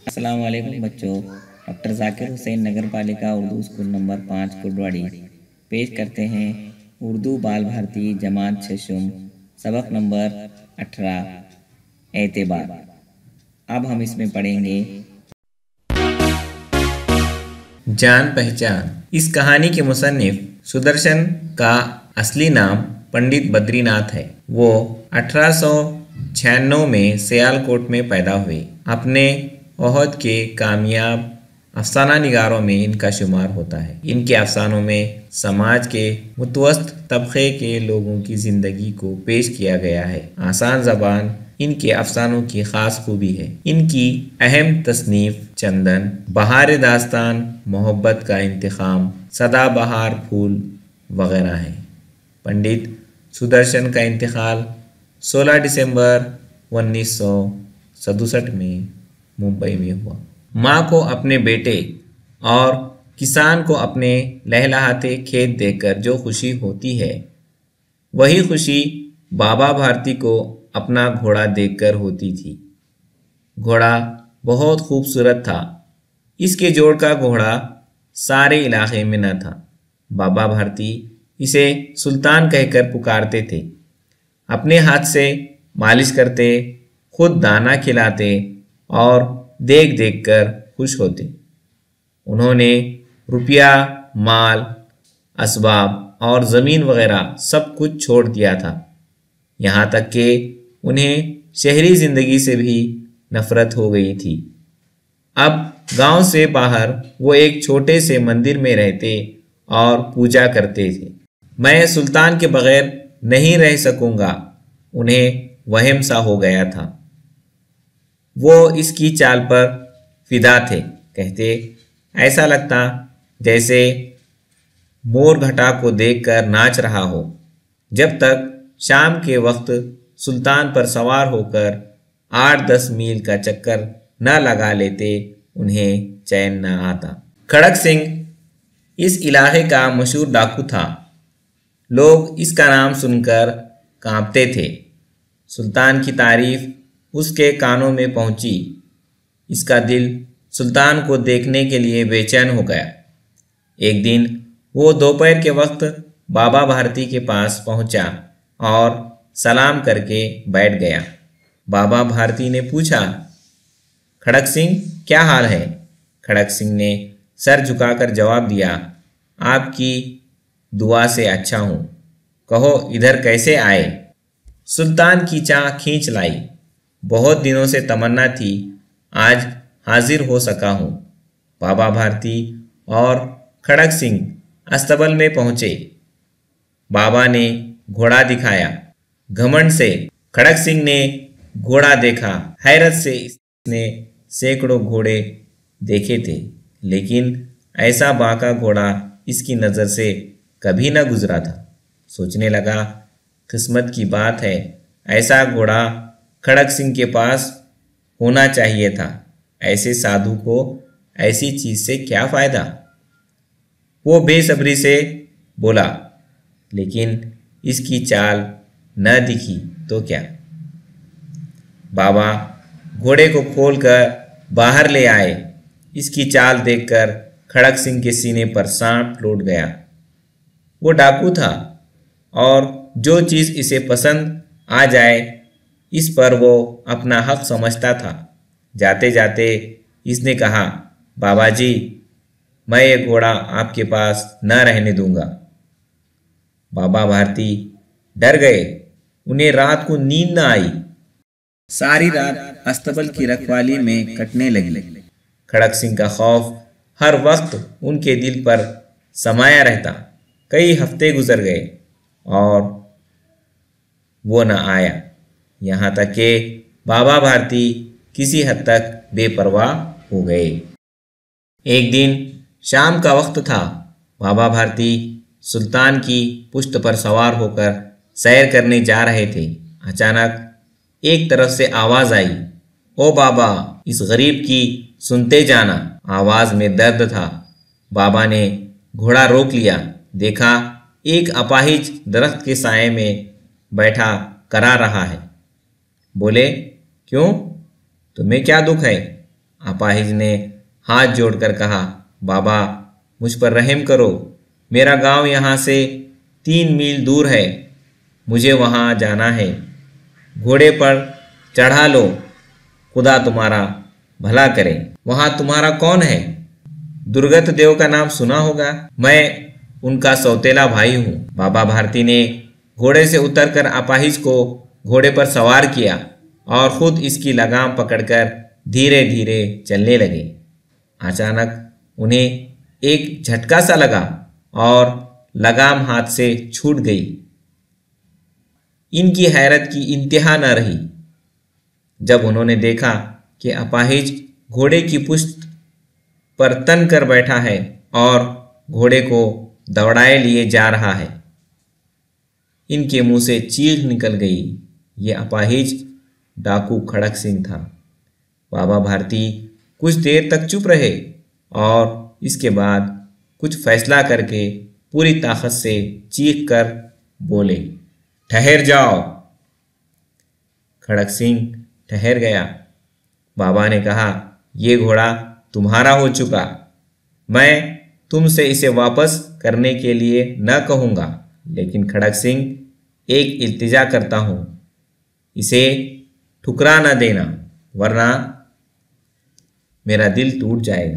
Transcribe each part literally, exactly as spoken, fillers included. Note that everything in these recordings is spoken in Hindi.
अस्सलाम वालेकुम बच्चों। डॉक्टर जाकिर हुसैन नगर पालिका उर्दू स्कूल नंबर पाँच कुर्डवाड़ी पेश करते हैं उर्दू बाल भारती जमात छशुम सबक नंबर अठारह एतबार। अब हम इसमें पढ़ेंगे जान पहचान। इस कहानी के मुसन्निफ सुदर्शन का असली नाम पंडित बद्रीनाथ है। वो अठारह सौ छियानवे में सियालकोट में पैदा हुए। अपने ओहद के कामयाब अफसाना निगारों में इनका शुमार होता है। इनके अफसानों में समाज के मुतवस्त तबके के लोगों की ज़िंदगी को पेश किया गया है। आसान ज़बान इनके अफसानों की ख़ास खूबी है। इनकी अहम तसनीफ़ चंदन, बहार दास्तान, मोहब्बत का इंतखाम, सदाबहार फूल वगैरह हैं। पंडित सुदर्शन का इंतकाल सोलह दिसंबर उन्नीस सौ सड़सठ में मुंबई में हुआ। माँ को अपने बेटे और किसान को अपने लहलहाते खेत देखकर जो खुशी होती है, वही खुशी बाबा भारती को अपना घोड़ा देखकर होती थी। घोड़ा बहुत खूबसूरत था। इसके जोड़ का घोड़ा सारे इलाके में न था। बाबा भारती इसे सुल्तान कहकर पुकारते थे। अपने हाथ से मालिश करते, खुद दाना खिलाते और देख देख कर खुश होते। उन्होंने रुपया, माल, असबाब और ज़मीन वगैरह सब कुछ छोड़ दिया था। यहाँ तक कि उन्हें शहरी ज़िंदगी से भी नफ़रत हो गई थी। अब गांव से बाहर वो एक छोटे से मंदिर में रहते और पूजा करते थे। मैं सुल्तान के बग़ैर नहीं रह सकूँगा, उन्हें वहम सा हो गया था। वो इसकी चाल पर फिदा थे। कहते, ऐसा लगता जैसे मोर घटा को देखकर नाच रहा हो। जब तक शाम के वक्त सुल्तान पर सवार होकर आठ दस मील का चक्कर न लगा लेते, उन्हें चैन न आता। खड़क सिंह इस इलाके का मशहूर डाकू था। लोग इसका नाम सुनकर कांपते थे। सुल्तान की तारीफ उसके कानों में पहुंची। इसका दिल सुल्तान को देखने के लिए बेचैन हो गया। एक दिन वो दोपहर के वक्त बाबा भारती के पास पहुंचा और सलाम करके बैठ गया। बाबा भारती ने पूछा, खड़क सिंह क्या हाल है? खड़क सिंह ने सर झुकाकर जवाब दिया, आपकी दुआ से अच्छा हूँ। कहो इधर कैसे आए? सुल्तान की चाह खींच लाई। बहुत दिनों से तमन्ना थी, आज हाजिर हो सका हूँ। बाबा भारती और खड़क सिंह अस्तबल में पहुँचे। बाबा ने घोड़ा दिखाया। घमंड से खड़क सिंह ने घोड़ा देखा। हैरत से इसने सैकड़ों घोड़े देखे थे, लेकिन ऐसा बांका घोड़ा इसकी नज़र से कभी न गुजरा था। सोचने लगा, किस्मत की बात है, ऐसा घोड़ा खड़क सिंह के पास होना चाहिए था। ऐसे साधु को ऐसी चीज़ से क्या फ़ायदा? वो बेसब्री से बोला, लेकिन इसकी चाल न दिखी तो क्या? बाबा घोड़े को खोलकर बाहर ले आए। इसकी चाल देखकर खड़क सिंह के सीने पर सांप लौट गया। वो डाकू था और जो चीज़ इसे पसंद आ जाए, इस पर वो अपना हक समझता था। जाते जाते इसने कहा, बाबा जी, मैं ये घोड़ा आपके पास न रहने दूंगा। बाबा भारती डर गए। उन्हें रात को नींद न आई। सारी रात अस्तबल की रखवाली में कटने लगी। खड़क सिंह का खौफ हर वक्त उनके दिल पर समाया रहता। कई हफ्ते गुजर गए और वो न आया। यहाँ तक कि बाबा भारती किसी हद तक बेपरवाह हो गए। एक दिन शाम का वक्त था। बाबा भारती सुल्तान की पुश्त पर सवार होकर सैर करने जा रहे थे। अचानक एक तरफ से आवाज़ आई, ओ बाबा, इस गरीब की सुनते जाना। आवाज़ में दर्द था। बाबा ने घोड़ा रोक लिया। देखा एक अपाहिज दरख्त के साए में बैठा करा रहा है। बोले, क्यों, तुम्हें क्या दुख है? अपाहिज ने हाथ जोड़कर कहा, बाबा मुझ पर रहम करो, मेरा गांव यहाँ से तीन मील दूर है, मुझे वहाँ जाना है, घोड़े पर चढ़ा लो, खुदा तुम्हारा भला करे। वहाँ तुम्हारा कौन है? दुर्गत देव का नाम सुना होगा, मैं उनका सौतेला भाई हूँ। बाबा भारती ने घोड़े से उतरकर अपाहिज को घोड़े पर सवार किया और खुद इसकी लगाम पकड़कर धीरे धीरे चलने लगे। अचानक उन्हें एक झटका सा लगा और लगाम हाथ से छूट गई। इनकी हैरत की इंतहा न रही जब उन्होंने देखा कि अपाहिज घोड़े की पुश्त पर तन कर बैठा है और घोड़े को दौड़ाए लिए जा रहा है। इनके मुंह से चीख निकल गई। ये अपाहिज डाकू खड़क सिंह था। बाबा भारती कुछ देर तक चुप रहे और इसके बाद कुछ फैसला करके पूरी ताकत से चीख कर बोले, ठहर जाओ। खड़क सिंह ठहर गया। बाबा ने कहा, ये घोड़ा तुम्हारा हो चुका, मैं तुमसे इसे वापस करने के लिए न कहूँगा, लेकिन खड़क सिंह एक इल्तिजा करता हूँ, इसे ठुकरा न देना, वरना मेरा दिल टूट जाएगा।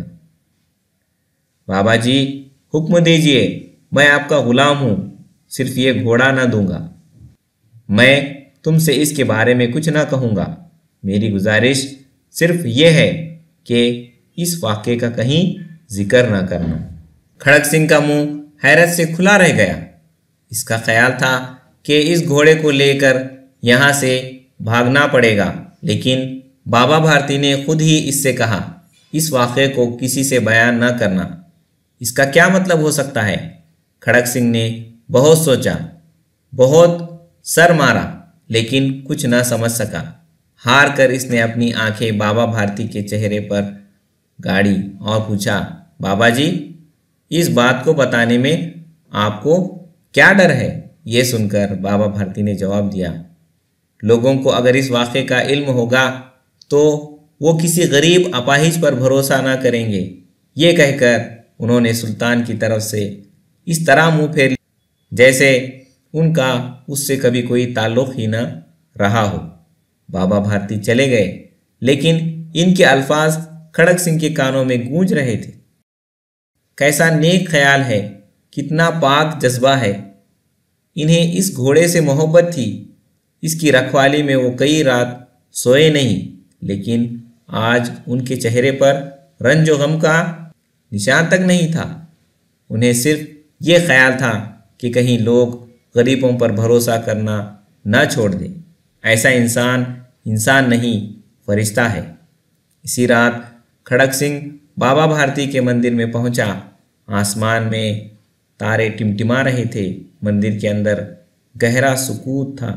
बाबा जी हुक्म दीजिए, मैं आपका गुलाम हूँ, सिर्फ ये घोड़ा न दूंगा। मैं तुमसे इसके बारे में कुछ ना कहूँगा। मेरी गुजारिश सिर्फ ये है कि इस वाक़े का कहीं जिक्र ना करना। खड़क सिंह का मुंह हैरत से खुला रह गया। इसका ख्याल था कि इस घोड़े को लेकर यहाँ से भागना पड़ेगा, लेकिन बाबा भारती ने खुद ही इससे कहा, इस वाक़े को किसी से बयान न करना। इसका क्या मतलब हो सकता है? खड़क सिंह ने बहुत सोचा, बहुत सर मारा, लेकिन कुछ न समझ सका। हार कर इसने अपनी आंखें बाबा भारती के चेहरे पर गाड़ी और पूछा, बाबा जी, इस बात को बताने में आपको क्या डर है? ये सुनकर बाबा भारती ने जवाब दिया, लोगों को अगर इस वाक़े का इल्म होगा तो वो किसी गरीब अपाहिज पर भरोसा ना करेंगे। ये कहकर उन्होंने सुल्तान की तरफ से इस तरह मुंह फेर जैसे उनका उससे कभी कोई ताल्लुक़ ही न रहा हो। बाबा भारती चले गए, लेकिन इनके अल्फाज खड़क सिंह के कानों में गूंज रहे थे। कैसा नेक ख्याल है, कितना पाक जज्बा है। इन्हें इस घोड़े से मोहब्बत थी। इसकी रखवाली में वो कई रात सोए नहीं, लेकिन आज उनके चेहरे पर रंज व गम का निशान तक नहीं था। उन्हें सिर्फ ये ख्याल था कि कहीं लोग गरीबों पर भरोसा करना न छोड़ दें। ऐसा इंसान इंसान नहीं, फरिश्ता है। इसी रात खड़क सिंह बाबा भारती के मंदिर में पहुंचा। आसमान में तारे टिमटिमा रहे थे। मंदिर के अंदर गहरा सुकूत था।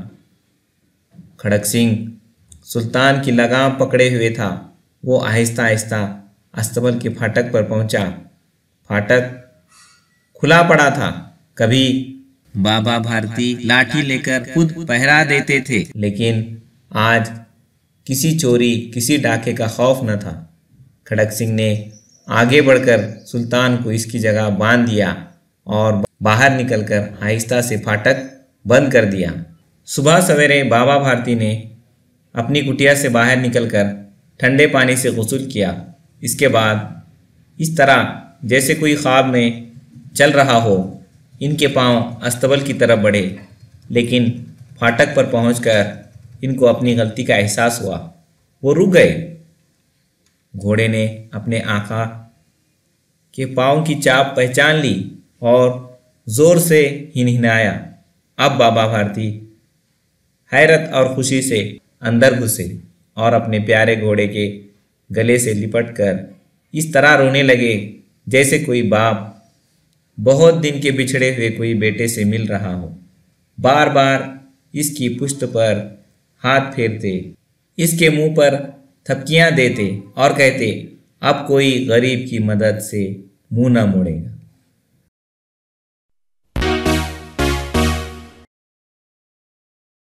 खड़क सिंह सुल्तान की लगाम पकड़े हुए था। वो आहिस्ता आहिस्ता अस्तबल के फाटक पर पहुंचा। फाटक खुला पड़ा था। कभी बाबा भारती लाठी लेकर खुद पहरा देते थे, लेकिन आज किसी चोरी किसी डाके का खौफ न था। खड़क सिंह ने आगे बढ़कर सुल्तान को इसकी जगह बांध दिया और बाहर निकलकर आहिस्ता से फाटक बंद कर दिया। सुबह सवेरे बाबा भारती ने अपनी कुटिया से बाहर निकलकर ठंडे पानी से गुस्ल किया। इसके बाद इस तरह जैसे कोई ख्वाब में चल रहा हो, इनके पांव अस्तबल की तरफ बढ़े, लेकिन फाटक पर पहुंचकर इनको अपनी गलती का एहसास हुआ। वो रुक गए। घोड़े ने अपने आका के पाँव की चाप पहचान ली और ज़ोर से हिनहिनाया। अब बाबा भारती हैरत और खुशी से अंदर घुसे और अपने प्यारे घोड़े के गले से लिपट कर इस तरह रोने लगे जैसे कोई बाप बहुत दिन के बिछड़े हुए कोई बेटे से मिल रहा हो। बार बार इसकी पुश्त पर हाथ फेरते, इसके मुंह पर थपकियां देते और कहते, अब कोई गरीब की मदद से मुंह न मोड़ेगा।